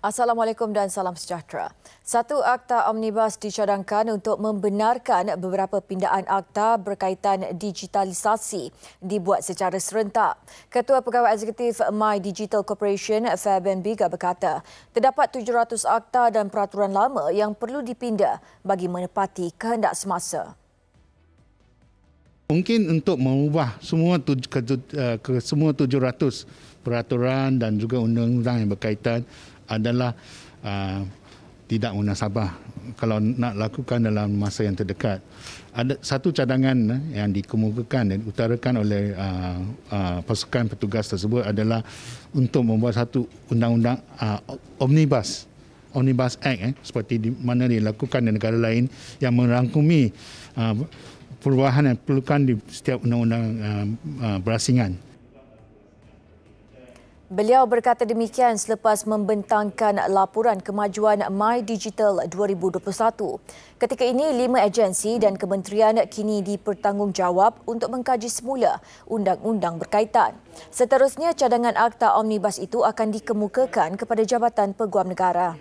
Assalamualaikum dan salam sejahtera. Satu akta omnibus dicadangkan untuk membenarkan beberapa pindaan akta berkaitan digitalisasi dibuat secara serentak. Ketua Pegawai Eksekutif My Digital Corporation, Fabian Biga berkata, terdapat 700 akta dan peraturan lama yang perlu dipindah bagi menepati kehendak semasa. Mungkin untuk mengubah semua semua 700 peraturan dan juga undang-undang yang berkaitan adalah tidak munasabah kalau nak lakukan dalam masa yang terdekat. Ada satu cadangan yang dikemukakan dan diutarakan oleh pasukan petugas tersebut adalah untuk membuat satu undang-undang Omnibus Act seperti di mana dilakukan di negara lain yang merangkumi perubahan yang diperlukan di setiap undang-undang berasingan. Beliau berkata demikian selepas membentangkan laporan kemajuan My Digital 2021. Ketika ini, 5 agensi dan kementerian kini dipertanggungjawab untuk mengkaji semula undang-undang berkaitan. Seterusnya, cadangan akta omnibus itu akan dikemukakan kepada Jabatan Peguam Negara.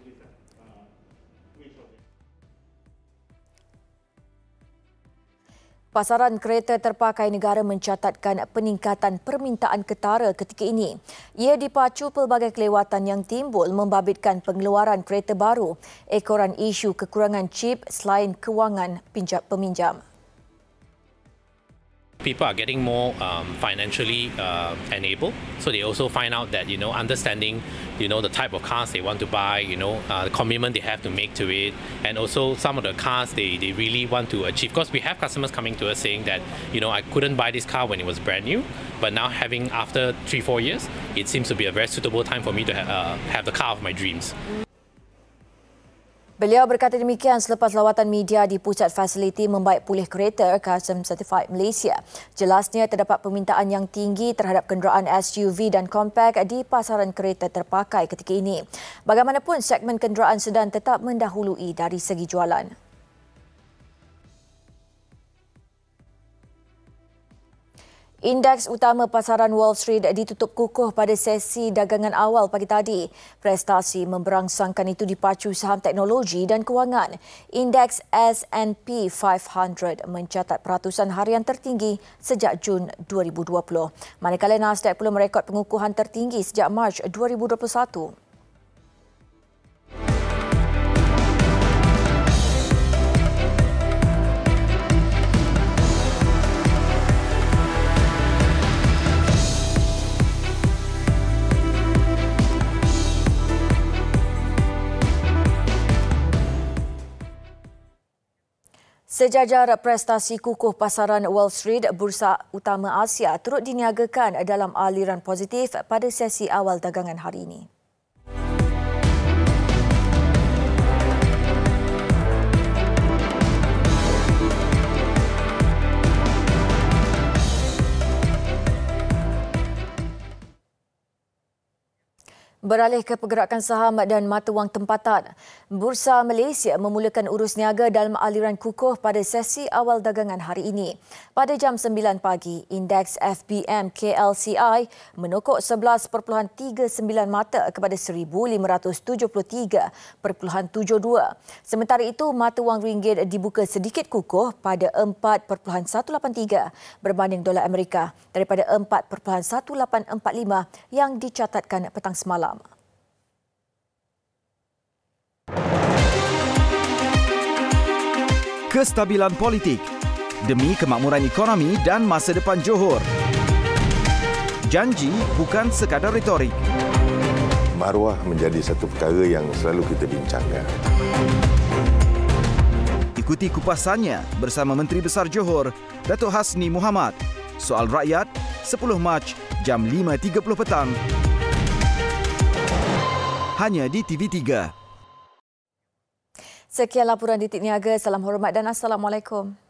Pasaran kereta terpakai negara mencatatkan peningkatan permintaan ketara ketika ini. Ia dipacu pelbagai kelewatan yang timbul membabitkan pengeluaran kereta baru, ekoran isu kekurangan chip selain kewangan peminjam. People are getting more financially enabled, so they also find out that understanding the type of cars they want to buy, the commitment they have to make to it, and also some of the cars they really want to achieve. Because we have customers coming to us saying that I couldn't buy this car when it was brand new, but now having after 3-4 years, it seems to be a very suitable time for me to have the car of my dreams. Beliau berkata demikian selepas lawatan media di pusat fasiliti membaik pulih kereta Custom Certified Malaysia. Jelasnya terdapat permintaan yang tinggi terhadap kenderaan SUV dan compact di pasaran kereta terpakai ketika ini. Bagaimanapun, segmen kenderaan sedan tetap mendahului dari segi jualan. Indeks utama pasaran Wall Street ditutup kukuh pada sesi dagangan awal pagi tadi. Prestasi memberangsangkan itu dipacu saham teknologi dan kewangan. Indeks S&P 500 mencatat peratusan harian tertinggi sejak Jun 2020. Manakala Nasdaq perlu merekod pengukuhan tertinggi sejak Mac 2021. Sejajar prestasi kukuh pasaran Wall Street, bursa utama Asia turut diniagakan dalam aliran positif pada sesi awal dagangan hari ini. Beralih ke pergerakan saham dan mata wang tempatan. Bursa Malaysia memulakan urus niaga dalam aliran kukuh pada sesi awal dagangan hari ini. Pada jam 9 pagi, indeks FBM KLCI menokok 11.39 mata kepada 1573.72. Sementara itu, mata wang ringgit dibuka sedikit kukuh pada 4.183 berbanding dolar Amerika daripada 4.1845 yang dicatatkan petang semalam. Kestabilan politik demi kemakmuran ekonomi dan masa depan Johor. Janji bukan sekadar retorik. Maruah menjadi satu perkara yang selalu kita bincangkan. Ikuti kupasannya bersama Menteri Besar Johor, Datuk Hasni Mohamad. Soal Rakyat, 10 Mac, jam 5.30 petang. Hanya di TV3. Sekian laporan Detik Niaga. Salam hormat dan Assalamualaikum.